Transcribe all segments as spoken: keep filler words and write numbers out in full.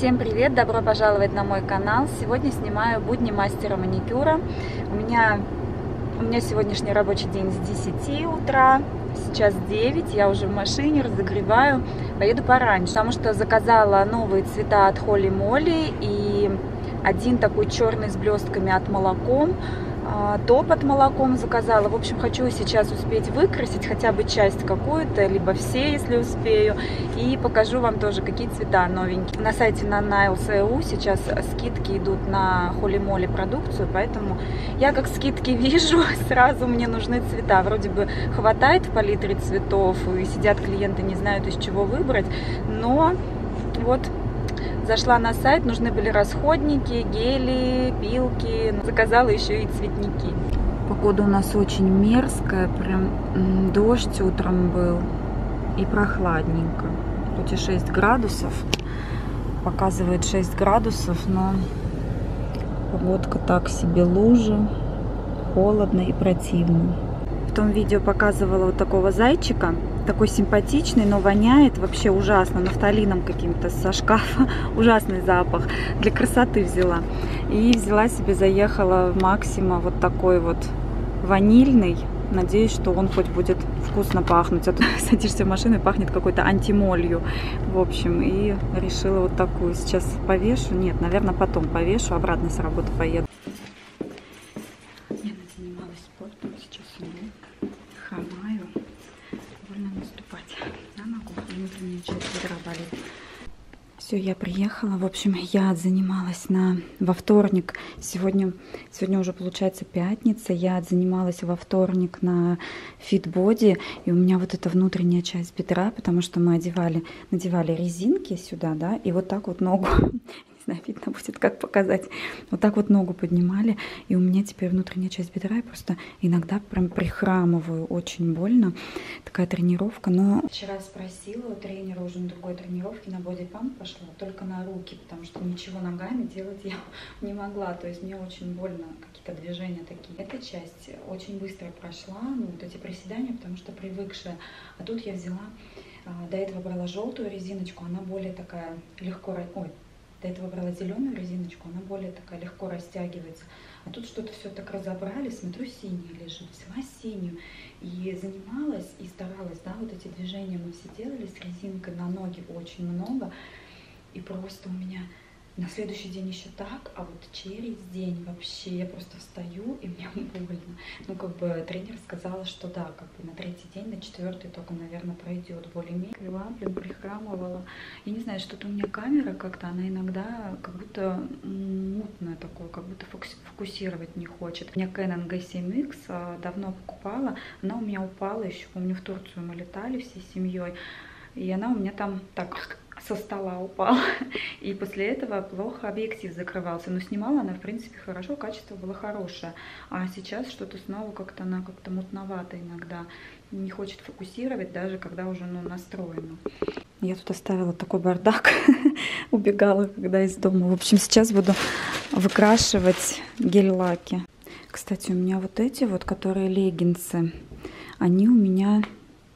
Всем привет! Добро пожаловать на мой канал. Сегодня снимаю будни мастера маникюра. У меня, у меня сегодняшний рабочий день с десяти утра. Сейчас девять, я уже в машине, разогреваю. Поеду пораньше, потому что заказала новые цвета от Холли Молли и один такой черный с блестками от Молоком. Топ от Молоком заказала. В общем, хочу сейчас успеть выкрасить хотя бы часть какую-то, либо все, если успею. И покажу вам тоже, какие цвета новенькие. На сайте на Nails точка и у сейчас скидки идут на Холли Молли продукцию, поэтому я как скидки вижу, сразу мне нужны цвета. Вроде бы хватает в палитре цветов, и сидят клиенты, не знают, из чего выбрать, но вот... Зашла на сайт, нужны были расходники, гели, пилки. Заказала еще и цветники. Погода у нас очень мерзкая, прям дождь утром был и прохладненько. Хоть и шесть градусов, показывает шесть градусов, но погодка так себе, лужи, холодно и противно. В том видео показывала вот такого зайчика. Такой симпатичный, но воняет вообще ужасно, нафталином каким-то со шкафа. Ужасный запах. Для красоты взяла. И взяла себе, заехала в Максима вот такой вот ванильный. Надеюсь, что он хоть будет вкусно пахнуть. А то садишься в машину и пахнет какой-то антимолью. В общем, и решила вот такую. Сейчас повешу. Нет, наверное, потом повешу. Обратно с работы поеду. Я занималась спортом. Сейчас иду. Хромаю. Больно наступать на ногу, внутренняя часть бедра болит. Все, я приехала. В общем, я занималась на во вторник. Сегодня, сегодня уже получается пятница. Я занималась во вторник на фитбоди. И у меня вот эта внутренняя часть бедра, потому что мы одевали, надевали резинки сюда, да, и вот так вот ногу. Не знаю, видно будет, как показать. Вот так вот ногу поднимали, и у меня теперь внутренняя часть бедра, я просто иногда прям прихрамываю, очень больно. Такая тренировка, но... Вчера спросила у тренера уже на другой тренировке, на бодипамп пошла, только на руки, потому что ничего ногами делать я не могла, то есть мне очень больно, какие-то движения такие. Эта часть очень быстро прошла, ну, вот эти приседания, потому что привыкшая, а тут я взяла, до этого брала желтую резиночку, она более такая легко... Ой, до этого брала зеленую резиночку, она более такая легко растягивается. А тут что-то все так разобрали, смотрю, синяя лежит. Взяла синюю и занималась, и старалась, да, вот эти движения мы все делали с резинкой на ноги очень много. И просто у меня на следующий день еще так, а вот через день вообще я просто встаю, и мне больно. Ну, как бы тренер сказала, что да, как бы на третий день, на четвертый только, наверное, пройдет более-менее. Крыла, блин, прихрамывала. Я не знаю, что-то у меня камера как-то, она иногда как будто мутная такое, как будто фокусировать не хочет. У меня Canon джи семь икс давно покупала, она у меня упала еще, помню, в Турцию мы летали всей семьей, и она у меня там так... со стола упала, и после этого плохо объектив закрывался, но снимала она, в принципе, хорошо, качество было хорошее, а сейчас что-то снова как-то она как-то мутновато иногда, не хочет фокусировать, даже когда уже, ну, настроено. Я тут оставила такой бардак, убегала, когда из дома. В общем, сейчас буду выкрашивать гель-лаки. Кстати, у меня вот эти вот, которые леггинсы, они у меня...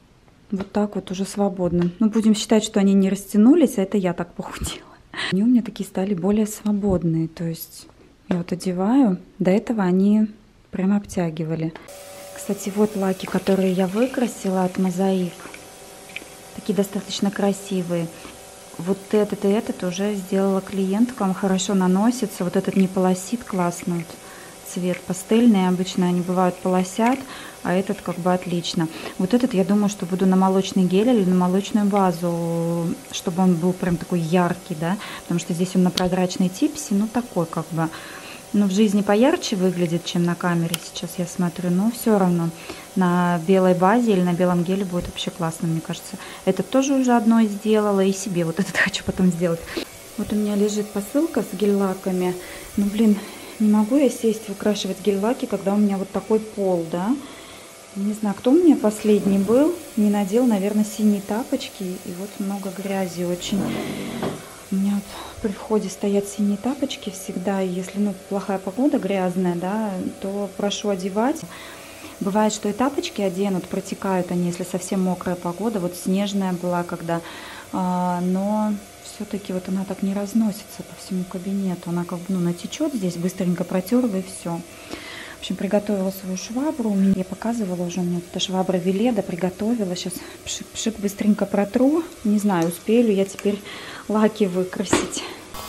вот так вот уже свободно. Ну, будем считать, что они не растянулись, а это я так похудела. Они у меня такие стали более свободные. То есть я вот одеваю. До этого они прям обтягивали. Кстати, вот лаки, которые я выкрасила от Мозаик. Такие достаточно красивые. Вот этот и этот уже сделала клиенткам. Хорошо наносится. Вот этот не полосит, классно. Вот цвет пастельный. Обычно они бывают полосят. А этот как бы отлично. Вот этот я думаю, что буду на молочный гель или на молочную базу, чтобы он был прям такой яркий, да, потому что здесь он на прозрачной типсе, ну такой как бы, ну в жизни поярче выглядит, чем на камере сейчас я смотрю, но все равно на белой базе или на белом геле будет вообще классно, мне кажется. Этот тоже уже одно сделала, и себе вот этот хочу потом сделать. Вот у меня лежит посылка с гель-лаками, ну блин, не могу я сесть выкрашивать гель-лаки, когда у меня вот такой пол, да. Не знаю, кто у меня последний был, не надел, наверное, синие тапочки, и вот много грязи очень. У меня вот при входе стоят синие тапочки всегда, и если, ну, плохая погода, грязная, да, то прошу одевать. Бывает, что и тапочки оденут, протекают они, если совсем мокрая погода, вот снежная была когда, а, но все-таки вот она так не разносится по всему кабинету. Она как бы, ну, натечет здесь, быстренько протерла и все. В общем, приготовила свою швабру. Я показывала уже, у меня эта швабра Веледа, приготовила. Сейчас пшик-пшик быстренько протру. Не знаю, успею ли я теперь лаки выкрасить.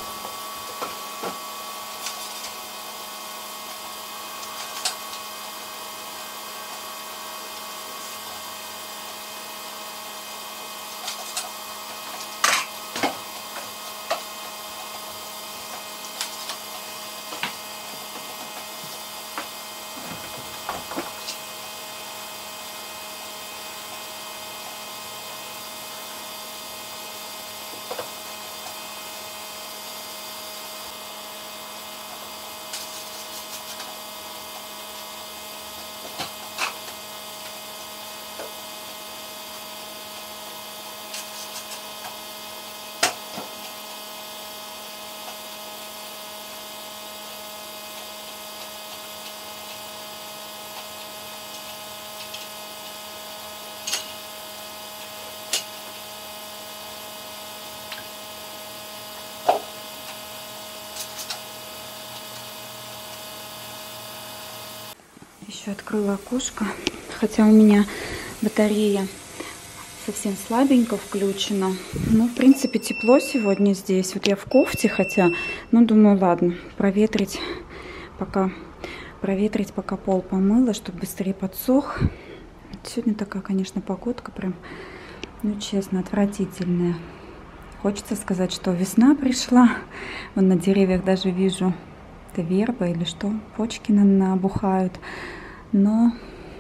Еще открыла окошко, хотя у меня батарея совсем слабенько включена. Но, в принципе, тепло сегодня здесь. Вот я в кофте, хотя, ну, думаю, ладно, проветрить, пока, проветрить, пока пол помыла, чтобы быстрее подсох. Сегодня такая, конечно, погодка прям, ну, честно, отвратительная. Хочется сказать, что весна пришла. Вон на деревьях даже вижу, это верба или что, почки набухают. Но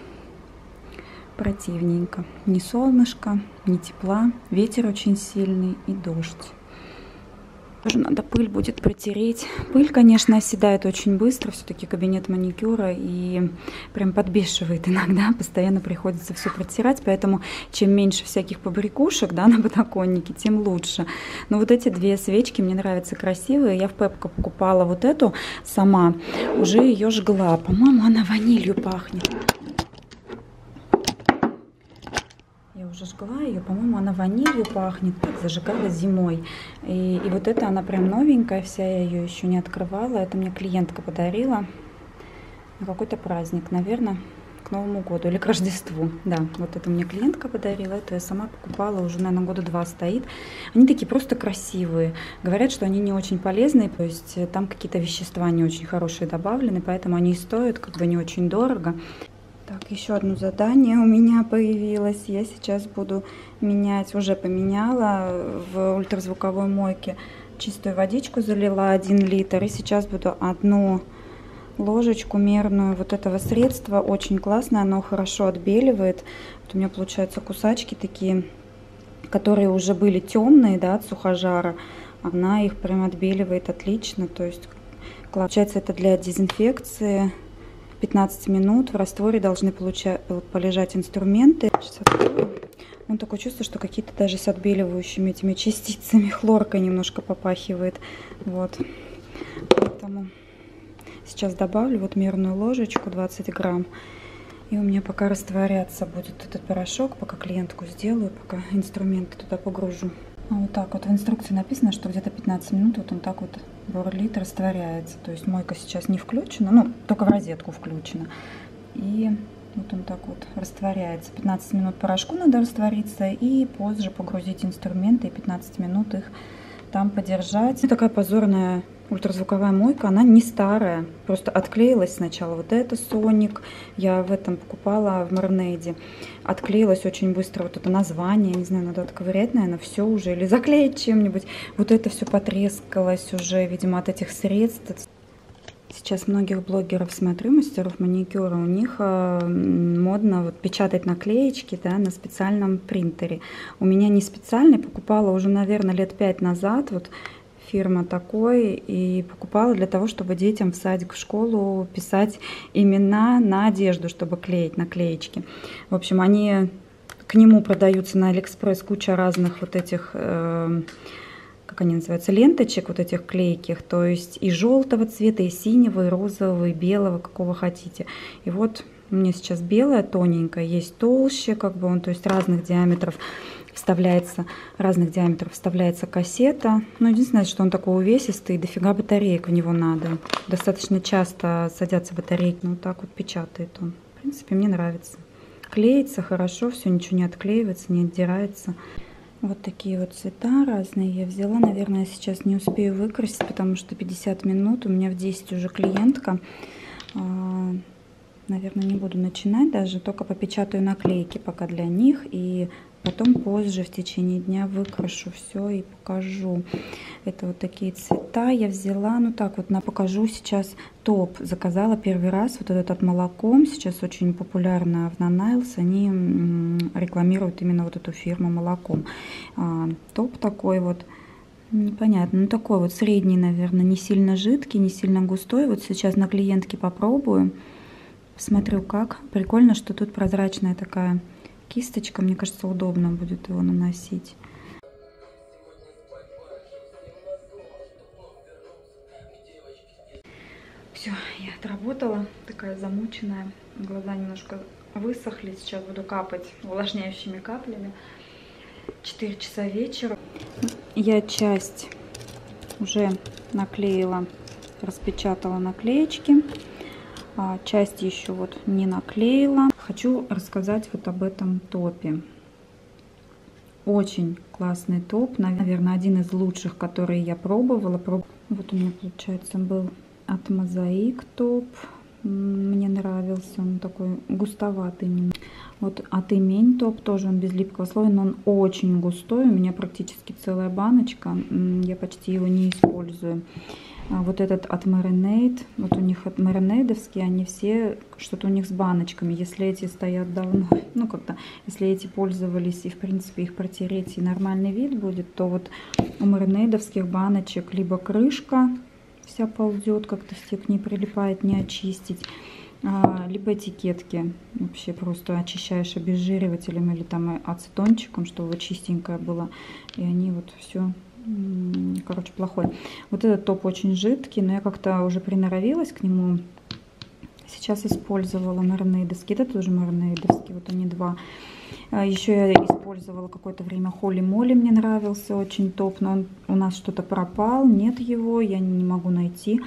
противненько. Ни солнышко, ни тепла. Ветер очень сильный и дождь. Тоже надо пыль будет протереть. Пыль, конечно, оседает очень быстро. Все-таки кабинет маникюра и прям подбешивает иногда. Постоянно приходится все протирать. Поэтому чем меньше всяких побрякушек, да, на подоконнике, тем лучше. Но вот эти две свечки мне нравятся, красивые. Я в Пепко покупала вот эту сама. Уже ее жгла. По-моему, она ванилью пахнет. Я уже жгла ее, по-моему, она ванилью пахнет, так зажигала зимой. И, и вот эта она прям новенькая вся, я ее еще не открывала. Это мне клиентка подарила на какой-то праздник, наверное, к Новому году или к Рождеству. Да, вот это мне клиентка подарила, это я сама покупала, уже, наверное, года два стоит. Они такие просто красивые. Говорят, что они не очень полезные, то есть там какие-то вещества не очень хорошие добавлены, поэтому они стоят как бы не очень дорого. Так, еще одно задание у меня появилось. Я сейчас буду менять, уже поменяла в ультразвуковой мойке. Чистую водичку залила один литр. И сейчас буду одну ложечку мерную вот этого средства. Очень классное, оно хорошо отбеливает. Вот у меня получаются кусачки такие, которые уже были темные, да, от сухожара. Она их прям отбеливает отлично. То есть, получается, это для дезинфекции. пятнадцать минут в растворе должны получать, полежать инструменты. Он такое чувство, что какие-то даже с отбеливающими этими частицами, хлоркой немножко попахивает. Вот. Поэтому сейчас добавлю вот мерную ложечку, двадцать грамм. И у меня пока растворяться будет этот порошок, пока клиентку сделаю, пока инструменты туда погружу. А вот так вот в инструкции написано, что где-то пятнадцать минут вот он так вот бурлит, растворяется. То есть мойка сейчас не включена, ну, только в розетку включена. И вот он так вот растворяется. пятнадцать минут порошку надо раствориться и позже погрузить инструменты и пятнадцать минут их там подержать. Такая позорная ультразвуковая мойка, она не старая, просто отклеилась сначала. Вот это Соник, я в этом покупала в Марнейде. Отклеилась очень быстро вот это название, не знаю, надо отковырять, наверное, все уже, или заклеить чем-нибудь. Вот это все потрескалось уже, видимо, от этих средств. Сейчас многих блогеров смотрю, мастеров маникюра, у них э, модно вот печатать наклеечки, да, на специальном принтере. У меня не специальный, покупала уже, наверное, лет пять назад, вот фирма такой, и покупала для того, чтобы детям в садик, в школу писать имена на одежду, чтобы клеить наклеечки. В общем, они к нему продаются на Алиэкспресс, куча разных вот этих... Э, как они называются, ленточек вот этих клейких, то есть и желтого цвета, и синего, и розового, и белого, какого хотите. И вот у меня сейчас белая, тоненькая, есть толще, как бы он, то есть разных диаметров. вставляется, разных диаметров вставляется кассета. Но единственное, что он такой увесистый, дофига батареек в него надо. Достаточно часто садятся батарейки, но вот так вот печатает он. В принципе, мне нравится. Клеится хорошо, все, ничего не отклеивается, не отдирается. Вот такие вот цвета разные я взяла. Наверное, сейчас не успею выкрасить, потому что пятьдесят минут. У меня в десять уже клиентка. Наверное, не буду начинать даже, только попечатаю наклейки пока для них. И потом позже в течение дня выкрашу все и покажу. Это вот такие цвета я взяла. Ну так вот, на покажу сейчас топ. Заказала первый раз вот этот от Молоком. Сейчас очень популярно в Нанайлс. Они рекламируют именно вот эту фирму Молоком. А, топ такой вот. Непонятно. Ну такой вот средний, наверное, не сильно жидкий, не сильно густой. Вот сейчас на клиентке попробую. Смотрю, как. Прикольно, что тут прозрачная такая кисточка. Мне кажется, удобно будет его наносить. Все, я отработала. Такая замученная. Глаза немножко высохли. Сейчас буду капать увлажняющими каплями. четыре часа вечера. Я часть уже наклеила, распечатала наклеечки. Часть еще вот не наклеила. Хочу рассказать вот об этом топе. Очень классный топ. Наверное, один из лучших, которые я пробовала. Вот у меня, получается, был от Мозаик топ. Мне нравился. Он такой густоватый. Вот от Имень топ. Тоже он без липкого слоя, но он очень густой. У меня практически целая баночка. Я почти его не использую. Вот этот от Marinade, вот у них от Marinade-овские, они все, что-то у них с баночками. Если эти стоят давно, ну как-то, если эти пользовались и в принципе их протереть и нормальный вид будет, то вот у Marinade-овских баночек либо крышка вся ползет, как-то стек не прилипает, не очистить, либо этикетки вообще просто очищаешь обезжиривателем или там ацетончиком, чтобы чистенькое было, и они вот все... Короче, плохой. Вот этот топ очень жидкий, но я как-то уже приноровилась к нему. Сейчас использовала Marinade-овский. Это тоже Marinade-овский. Вот они два. Еще я использовала какое-то время Холли Молли. Мне нравился очень топ, но он у нас что-то пропал. Нет его, я не могу найти.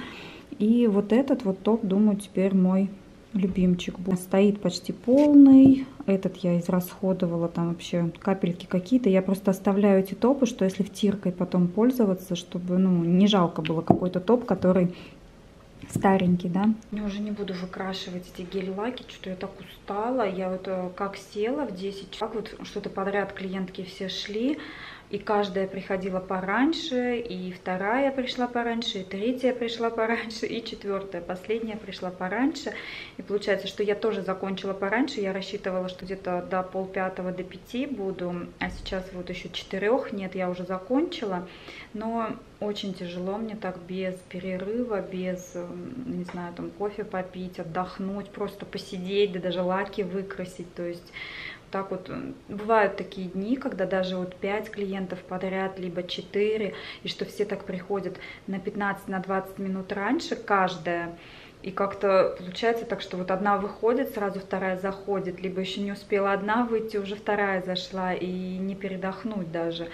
И вот этот вот топ, думаю, теперь мой любимчик. Стоит почти полный. Этот я израсходовала, там вообще капельки какие-то. Я просто оставляю эти топы, что если втиркой потом пользоваться, чтобы, ну, не жалко было какой-то топ, который старенький, да. Я уже не буду выкрашивать эти гель-лаки, что я так устала. Я вот как села в десять часов, вот что-то подряд клиентки все шли. И каждая приходила пораньше, и вторая пришла пораньше, и третья пришла пораньше, и четвертая, последняя пришла пораньше. И получается, что я тоже закончила пораньше. Я рассчитывала, что где-то до полпятого, до пяти буду, а сейчас вот еще четырех нет, я уже закончила. Но очень тяжело мне так без перерыва, без, не знаю, там кофе попить, отдохнуть, просто посидеть, да даже лаки выкрасить, то есть... Так вот, бывают такие дни, когда даже вот пять клиентов подряд, либо четыре, и что все так приходят на пятнадцать-двадцать минут раньше, каждая. И как-то получается так, что вот одна выходит, сразу вторая заходит, либо еще не успела одна выйти, уже вторая зашла, и не передохнуть даже.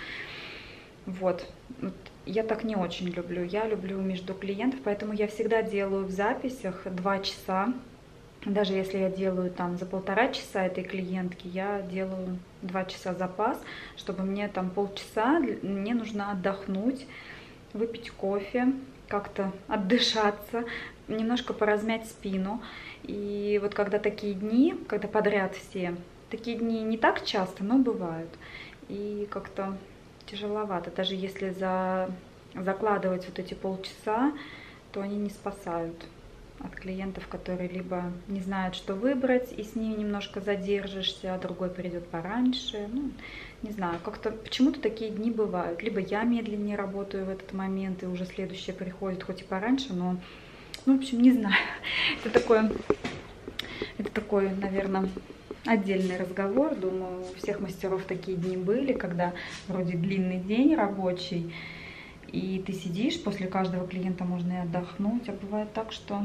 Вот. Я так не очень люблю. Я люблю между клиентов, поэтому я всегда делаю в записях два часа. Даже если я делаю там за полтора часа этой клиентки, я делаю два часа запас, чтобы мне там полчаса, мне нужно отдохнуть, выпить кофе, как-то отдышаться, немножко поразмять спину. И вот когда такие дни, когда подряд все, такие дни не так часто, но бывают. И как-то тяжеловато. Даже если за... закладывать вот эти полчаса, то они не спасают от клиентов, которые либо не знают, что выбрать, и с ними немножко задержишься, а другой придет пораньше. Ну, не знаю, как-то почему-то такие дни бывают. Либо я медленнее работаю в этот момент, и уже следующее приходит хоть и пораньше, но, ну, в общем, не знаю. Это такое, это такой, наверное, отдельный разговор. Думаю, у всех мастеров такие дни были, когда вроде длинный день рабочий, и ты сидишь, после каждого клиента можно и отдохнуть. А бывает так, что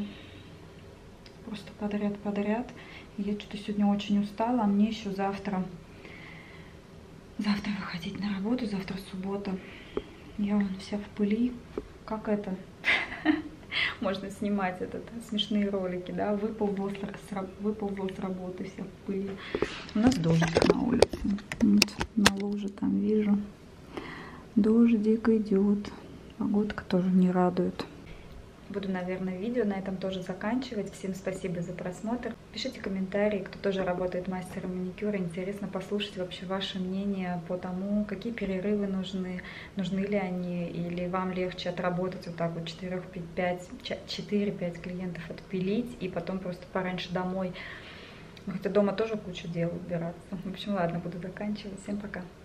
просто подряд-подряд. Я что-то сегодня очень устала, а мне еще завтра завтра выходить на работу, завтра суббота. Я вон вся в пыли, как это, можно снимать этот, смешные ролики, да, выползла с, выползла с работы вся в пыли. У нас дождик на улице, вот, на луже там вижу, дождик идет, погодка тоже не радует. Буду, наверное, видео на этом тоже заканчивать. Всем спасибо за просмотр. Пишите комментарии, кто тоже работает мастером маникюра. Интересно послушать вообще ваше мнение по тому, какие перерывы нужны, нужны ли они, или вам легче отработать вот так вот четыре-пять клиентов отпилить и потом просто пораньше домой. Хотя дома тоже куча дел убираться. В общем, ладно, буду заканчивать. Всем пока.